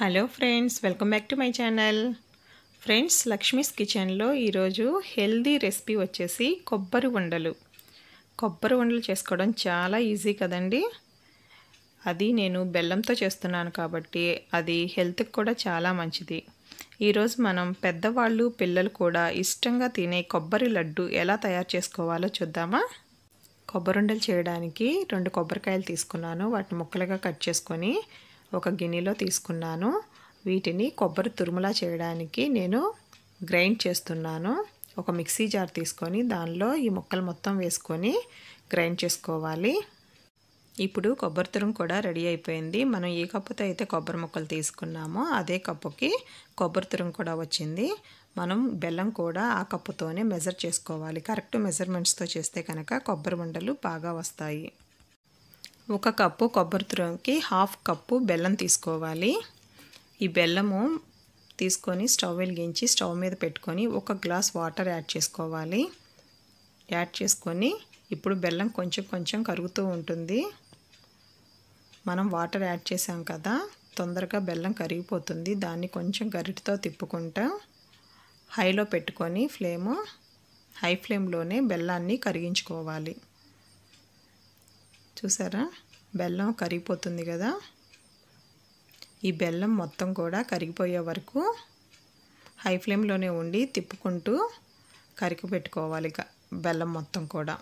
Hello friends, welcome back to my channel. Friends, Lakshmi's కిచెన్లో ఈరోజు healthy recipe వచ్చేసి కొబ్బరి ఉండలు. కొబ్బరి ఉండలు చేసుకోవడం చాలా ఈజీ కదండి. అది నేను బెల్లంతో చేస్తున్నాను కాబట్టి అది హెల్త్కి కూడా చాలా మంచిది. ఈరోజు మనం పెద్దవాళ్ళు పిల్లలు కూడా ఇష్టంగా తినే కొబ్బరి లడ్డు ఎలా తయారు చేసుకోవాలో చూద్దామా. కొబ్బరి ఉండలు చేయడానికి 2 కొబ్బరికాయలు తీసుకున్నాను. వాటిని ముక్కలుగా కట్ చేసుకొని ఒక గిన్నెలో తీసుకున్నాను. వీటిని కొబ్బరి తురుములా చేయడానికి నేను గ్రైండ్ చేస్తున్నాను. ఒక మిక్సీ జార్ తీసుకొని దానిలో ఈ ముక్కలు మొత్తం వేసుకొని గ్రైండ్ చేసుకోవాలి. ఇప్పుడు కొబ్బరి తురుము కూడా రెడీ అయిపోయింది. మనం ఏ కప్పుతో అయితే కొబ్బరి ముక్కలు తీసుకున్నామో అదే కప్పుకి కొబ్బరి తురుము కూడా వచ్చింది. మనం బెల్లం కూడా ఆ కప్పుతోనే మెజర్ చేసుకోవాలి. కరెక్ట్ మెజర్మెంట్స్తో చేస్తే కనుక కొబ్బరి ఉండలు బాగా వస్తాయి. 1 కప్పు కొబ్బరి తురుముకి 1/2 కప్పు బెల్లం తీసుకోవాలి. ఈ బెల్లము తీసుకొని స్టవ్ వెలిగించి స్టవ్ మీద పెట్టుకొని 1 గ్లాస్ వాటర్ యాడ్ చేసుకోవాలి. యాడ్ చేసుకొని ఇప్పుడు బెల్లం కొంచెం కొంచెం కరుగుతూ ఉంటుంది. మనం వాటర్ యాడ్ చేసాం కదా, తొందరగా బెల్లం కరిగిపోతుంది. దాన్ని కొంచెం గరిటెతో తిప్పుకుంటూ హైలో పెట్టుకొని హై ఫ్లేమ్లోనే బెల్లాన్ని కరిగించుకోవాలి. చూసారా, బెల్లం కరిగిపోతుంది కదా. ఈ బెల్లం మొత్తం కూడా కరిగిపోయే వరకు హై ఫ్లేమ్లోనే ఉండి తిప్పుకుంటూ కరిగిపెట్టుకోవాలి. బెల్లం మొత్తం కూడా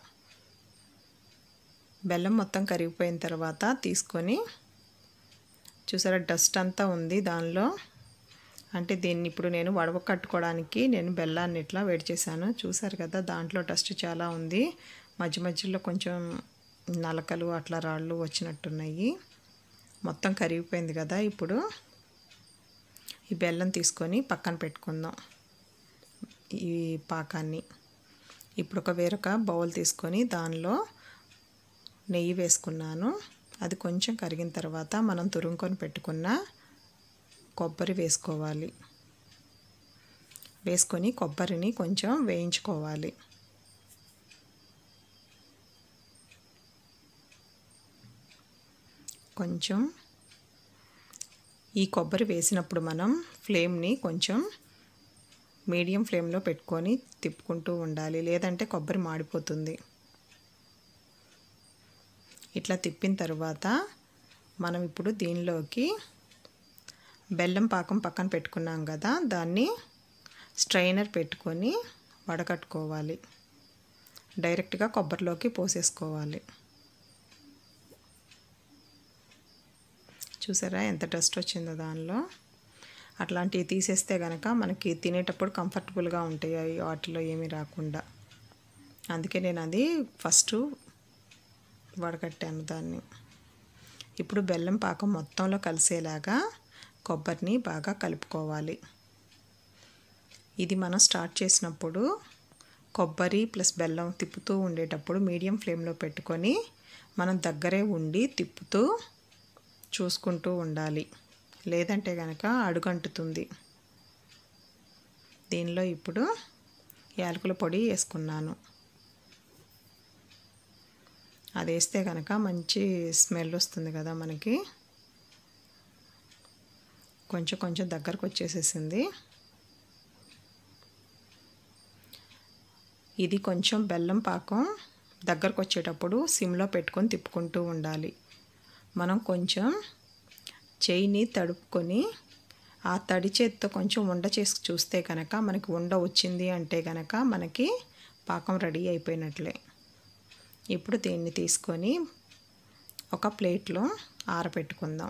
బెల్లం మొత్తం కరిగిపోయిన తర్వాత తీసుకొని చూసారా, డస్ట్ అంతా ఉంది దానిలో. అంటే దీన్ని ఇప్పుడు నేను వడకట్టుకోవడానికి నేను బెల్లాన్ని ఇట్లా వేడి చేశాను. చూసారు కదా, దాంట్లో డస్ట్ చాలా ఉంది. మధ్య మధ్యలో కొంచెం నలకలు అట్లా రాళ్ళు వచ్చినట్టున్నాయి. మొత్తం కరిగిపోయింది కదా. ఇప్పుడు ఈ బెల్లం తీసుకొని పక్కన పెట్టుకుందాం. ఈ పాకాన్ని ఇప్పుడు వేరొక బౌల్ తీసుకొని దానిలో నెయ్యి వేసుకున్నాను. అది కొంచెం కరిగిన తర్వాత మనం తురుముకొని పెట్టుకున్న కొబ్బరి వేసుకోవాలి. వేసుకొని కొబ్బరిని కొంచెం వేయించుకోవాలి. కొంచెం ఈ కొబ్బరి వేసినప్పుడు మనం ఫ్లేమ్ని కొంచెం మీడియం ఫ్లేమ్లో పెట్టుకొని తిప్పుకుంటూ ఉండాలి, లేదంటే కొబ్బరి మాడిపోతుంది. ఇట్లా తిప్పిన తర్వాత మనం ఇప్పుడు దీనిలోకి బెల్లం పాకం పక్కన పెట్టుకున్నాం కదా, దాన్ని స్ట్రైనర్ పెట్టుకొని వడకట్టుకోవాలి. డైరెక్ట్గా కొబ్బరిలోకి పోసేసుకోవాలి. చూసారా ఎంత డస్ట్ వచ్చిందో దానిలో. అట్లాంటివి తీసేస్తే కనుక మనకి తినేటప్పుడు కంఫర్టబుల్గా ఉంటాయి, వాటిలో ఏమీ రాకుండా. అందుకే నేను అది ఫస్ట్ వడకట్టాను దాన్ని. ఇప్పుడు బెల్లం పాకం మొత్తంలో కలిసేలాగా కొబ్బరిని బాగా కలుపుకోవాలి. ఇది మనం స్టార్ట్ చేసినప్పుడు కొబ్బరి ప్లస్ బెల్లం తిప్పుతూ ఉండేటప్పుడు మీడియం ఫ్లేమ్లో పెట్టుకొని మనం దగ్గరే ఉండి తిప్పుతూ చూసుకుంటూ ఉండాలి, లేదంటే కనుక అడుగంటుతుంది. దీనిలో ఇప్పుడు యాలకుల పొడి వేసుకున్నాను. అది వేస్తే కనుక మంచి స్మెల్ వస్తుంది కదా మనకి. కొంచెం కొంచెం దగ్గరకు వచ్చేసేసింది. ఇది కొంచెం బెల్లం పాకం దగ్గరకు వచ్చేటప్పుడు సిమ్లో పెట్టుకొని తిప్పుకుంటూ ఉండాలి. మనం కొంచెం చేయిని తడుపుకొని ఆ తడి చేతితో కొంచెం ఉండ చేసి చూస్తే కనుక మనకి ఉండ వచ్చింది అంటే కనుక మనకి పాకం రెడీ అయిపోయినట్లే. ఇప్పుడు దీన్ని తీసుకొని ఒక ప్లేట్లో ఆరబెట్టుకుందాం.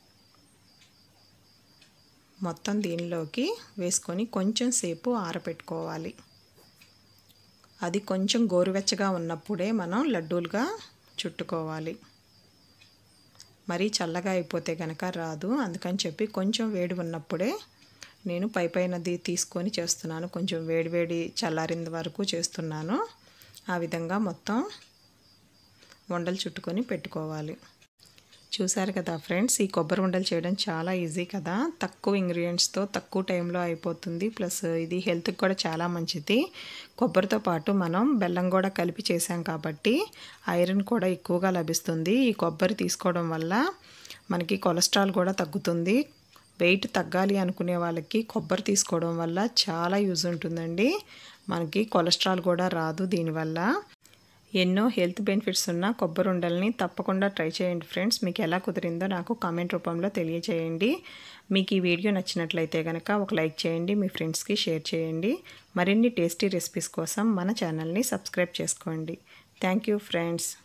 మొత్తం దీనిలోకి వేసుకొని కొంచెం సేపు ఆరబెట్టుకోవాలి. అది కొంచెం గోరువెచ్చగా ఉన్నప్పుడే మనం లడ్డూలుగా చుట్టుకోవాలి. మరీ చల్లగా అయిపోతే కనుక రాదు. అందుకని చెప్పి కొంచెం వేడి ఉన్నప్పుడే నేను పైనది తీసుకొని చేస్తున్నాను. కొంచెం వేడి చల్లారింది వరకు చేస్తున్నాను. ఆ విధంగా మొత్తం ఉండలు చుట్టుకొని పెట్టుకోవాలి. చూసారు కదా ఫ్రెండ్స్, ఈ కొబ్బరి ఉండలు చేయడం చాలా ఈజీ కదా. తక్కువ ఇంగ్రీడియంట్స్తో తక్కువ టైంలో అయిపోతుంది. ప్లస్ ఇది హెల్త్కి కూడా చాలా మంచిది. కొబ్బరితో పాటు మనం బెల్లం కూడా కలిపి చేసాం కాబట్టి ఐరన్ కూడా ఎక్కువగా లభిస్తుంది. ఈ కొబ్బరి తీసుకోవడం వల్ల మనకి కొలెస్ట్రాల్ కూడా తగ్గుతుంది. వెయిట్ తగ్గాలి అనుకునే వాళ్ళకి కొబ్బరి తీసుకోవడం వల్ల చాలా యూజ్ ఉంటుందండి. మనకి కొలెస్ట్రాల్ కూడా రాదు దీనివల్ల. ఎన్నో హెల్త్ బెనిఫిట్స్ ఉన్న కొబ్బరి ఉండల్ని తప్పకుండా ట్రై చేయండి ఫ్రెండ్స్. మీకు ఎలా కుదిరిందో నాకు కామెంట్ రూపంలో తెలియజేయండి. మీకు ఈ వీడియో నచ్చినట్లయితే కనుక ఒక లైక్ చేయండి, మీ ఫ్రెండ్స్కి షేర్ చేయండి. మరిన్ని టేస్టీ రెసిపీస్ కోసం మన ఛానల్ని సబ్స్క్రైబ్ చేసుకోండి. Thank you friends.